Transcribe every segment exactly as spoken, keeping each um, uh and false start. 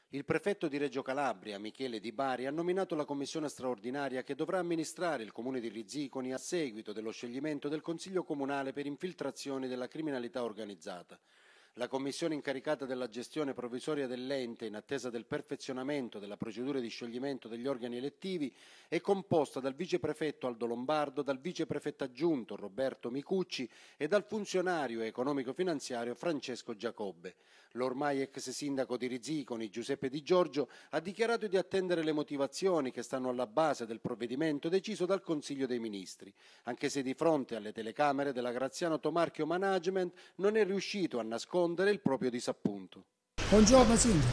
Il prefetto di Reggio Calabria, Michele Di Bari, ha nominato la commissione straordinaria che dovrà amministrare il comune di Rizziconi a seguito dello scioglimento del Consiglio Comunale per infiltrazioni della criminalità organizzata. La commissione incaricata della gestione provvisoria dell'ente in attesa del perfezionamento della procedura di scioglimento degli organi elettivi è composta dal viceprefetto Aldo Lombardo, dal viceprefetto aggiunto Roberto Micucci e dal funzionario economico-finanziario Francesco Giacobbe. L'ormai ex sindaco di Rizziconi, Giuseppe Di Giorgio, ha dichiarato di attendere le motivazioni che stanno alla base del provvedimento deciso dal Consiglio dei Ministri, anche se di fronte alle telecamere della Graziano Tomarchio Management non è riuscito a nascondere il proprio disappunto. Buongiorno Sindaco.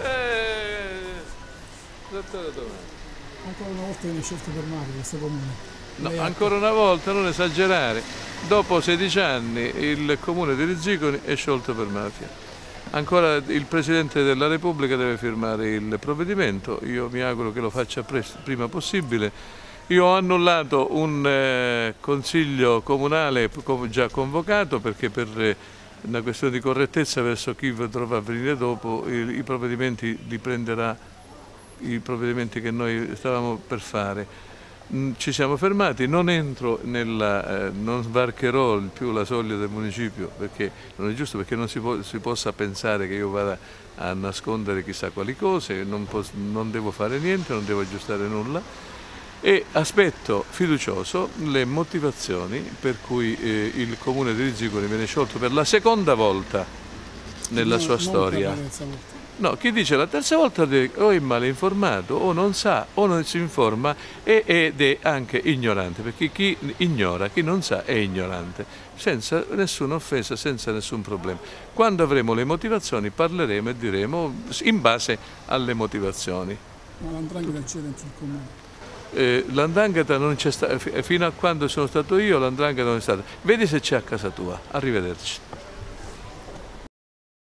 Eh, dottore Tomarchio. Ancora una volta viene scelto per mare questo comune. No, Lei ancora una volta, non esagerare, dopo sedici anni il comune di Rizziconi è sciolto per mafia. Ancora il Presidente della Repubblica deve firmare il provvedimento, io mi auguro che lo faccia presto, prima possibile. Io ho annullato un eh, consiglio comunale già convocato perché per eh, una questione di correttezza verso chi dovrà venire dopo i, i provvedimenti li prenderà i provvedimenti che noi stavamo per fare. Ci siamo fermati, non entro nella, eh, non sbarcherò più la soglia del municipio perché non è giusto, perché non si, può, si possa pensare che io vada a nascondere chissà quali cose, non, posso, non devo fare niente, non devo aggiustare nulla e aspetto fiducioso le motivazioni per cui eh, il comune di Rizziconi viene sciolto per la seconda volta nella non, sua non storia. No, chi dice la terza volta o è male informato o non sa o non si informa ed è anche ignorante, perché chi ignora, chi non sa è ignorante, senza nessuna offesa, senza nessun problema. Quando avremo le motivazioni parleremo e diremo in base alle motivazioni. Ma l'andrangheta c'è dentro il comune? Eh, l'andrangheta non c'è stata, fino a quando sono stato io l'andrangheta non è stata. Vedi se c'è a casa tua. Arrivederci.